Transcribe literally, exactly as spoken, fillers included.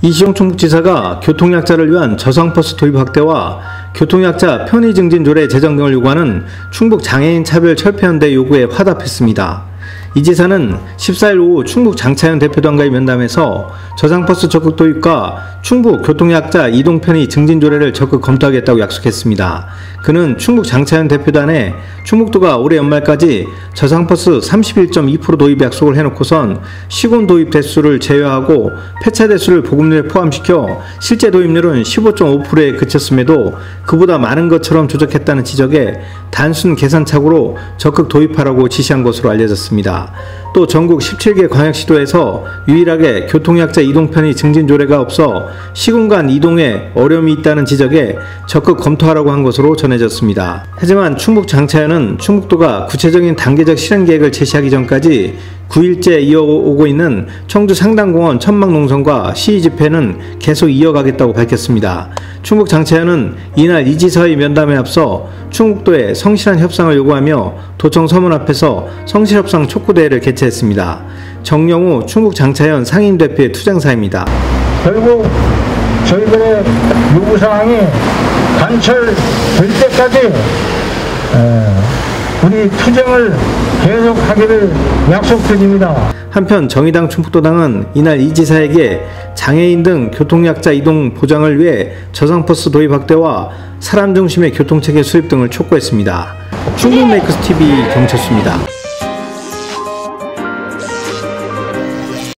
이시영 충북지사가 교통약자를 위한 저상버스 도입 확대와 교통약자 편의 증진 조례 제정 등을 요구하는 충북 장애인 차별 철폐연대 요구에 화답했습니다. 이 지사는 십사일 오후 충북 장차연 대표단과의 면담에서 저상버스 적극 도입과 충북 교통약자 이동 편의 증진 조례를 적극 검토하겠다고 약속했습니다. 그는 충북 장차연 대표단에 충북도가 올해 연말까지 저상버스 삼십일 점 이 퍼센트 도입 약속을 해놓고선 시군 도입 대수를 제외하고 폐차 대수를 보급률에 포함시켜 실제 도입률은 십오 점 오 퍼센트에 그쳤음에도 그보다 많은 것처럼 조작했다는 지적에 단순 계산착오로 적극 도입하라고 지시한 것으로 알려졌습니다. 또 전국 십칠 개 광역시도에서 유일하게 교통약자 이동 편의 증진 조례가 없어 시군 간 이동에 어려움이 있다는 지적에 적극 검토하라고 한 것으로 전해졌습니다. 하지만 충북 장차연은 충북도가 구체적인 단계적 실행 계획을 제시하기 전까지 구일째 이어오고 있는 청주 상당공원 천막농성과 시위 집회는 계속 이어가겠다고 밝혔습니다. 충북 장차연은 이날 이 지사의 면담에 앞서 충북도에 성실한 협상을 요구하며 도청 서문 앞에서 성실협상 촉구대회를 개최했습니다. 정영우 충북 장차연 상임대표의 투쟁사입니다. 결국 저희들의 요구사항이 관철될 때까지 우리 투쟁을 계속하기를 약속드립니다. 한편 정의당 충북도당은 이날 이 지사에게 장애인 등 교통약자 이동 보장을 위해 저상버스 도입 확대와 사람 중심의 교통체계 수립 등을 촉구했습니다. 충북메이커스티비 경철수입니다.